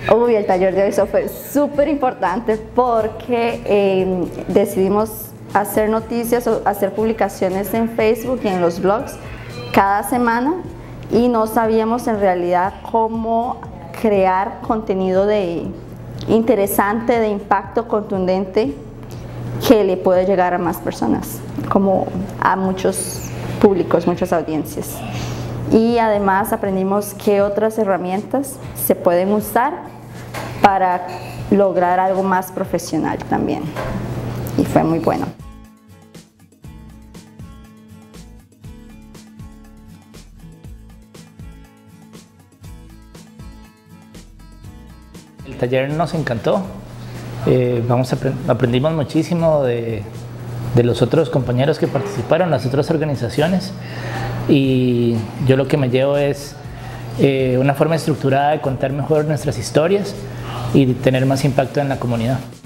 Uy, el taller de hoy fue súper importante porque decidimos hacer noticias o hacer publicaciones en Facebook y en los blogs cada semana y no sabíamos en realidad cómo crear contenido interesante, de impacto contundente que le puede llegar a más personas, como a muchos públicos, muchas audiencias. Y además aprendimos qué otras herramientas se pueden usar para lograr algo más profesional también. Y fue muy bueno. El taller nos encantó. Aprendimos muchísimo de los otros compañeros que participaron, las otras organizaciones, y yo lo que me llevo es una forma estructurada de contar mejor nuestras historias y tener más impacto en la comunidad.